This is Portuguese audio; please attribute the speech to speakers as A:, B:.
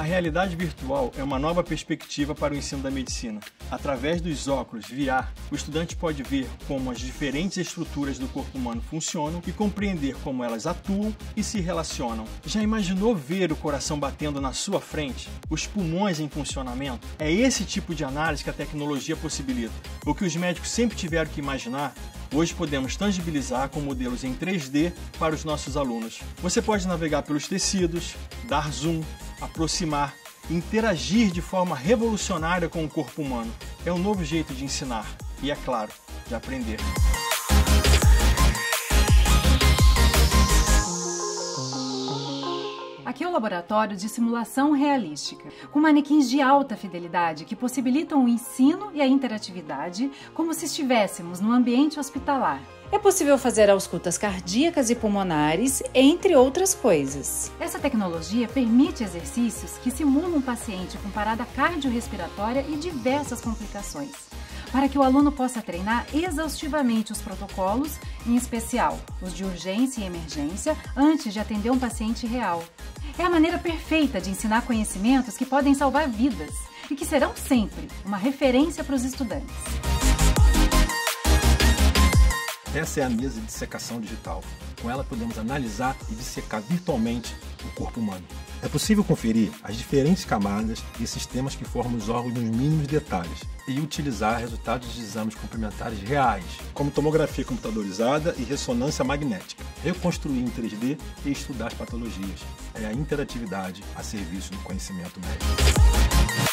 A: realidade virtual é uma nova perspectiva para o ensino da medicina. Através dos óculos VR, o estudante pode ver como as diferentes estruturas do corpo humano funcionam e compreender como elas atuam e se relacionam. Já imaginou ver o coração batendo na sua frente? Os pulmões em funcionamento? É esse tipo de análise que a tecnologia possibilita. O que os médicos sempre tiveram que imaginar, hoje podemos tangibilizar com modelos em 3D para os nossos alunos. Você pode navegar pelos tecidos, dar zoom, aproximar, interagir de forma revolucionária com o corpo humano. É um novo jeito de ensinar e, é claro, de aprender.
B: Aqui é o laboratório de simulação realística, com manequins de alta fidelidade que possibilitam o ensino e a interatividade como se estivéssemos num ambiente hospitalar.
C: É possível fazer auscultas cardíacas e pulmonares, entre outras coisas.
B: Essa tecnologia permite exercícios que simulam um paciente com parada cardiorrespiratória e diversas complicações, para que o aluno possa treinar exaustivamente os protocolos, em especial os de urgência e emergência, antes de atender um paciente real. É a maneira perfeita de ensinar conhecimentos que podem salvar vidas e que serão sempre uma referência para os estudantes.
D: Essa é a mesa de dissecação digital. Com ela podemos analisar e dissecar virtualmente o corpo humano. É possível conferir as diferentes camadas e sistemas que formam os órgãos nos mínimos detalhes e utilizar resultados de exames complementares reais, como tomografia computadorizada e ressonância magnética, reconstruir em 3D e estudar as patologias. É a interatividade a serviço do conhecimento médico.